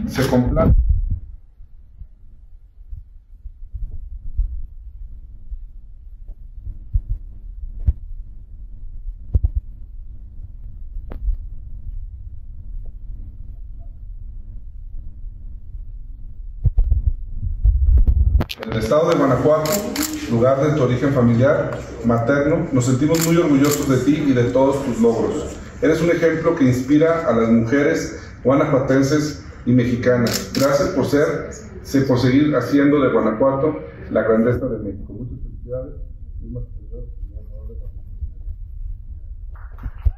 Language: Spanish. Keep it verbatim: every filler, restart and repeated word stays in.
se complace. En el estado de Guanajuato, lugar de tu origen familiar, materno, nos sentimos muy orgullosos de ti y de todos tus logros. Eres un ejemplo que inspira a las mujeres guanajuatenses y mexicanas. Gracias por ser, por seguir haciendo de Guanajuato la grandeza de México. Muchas felicidades.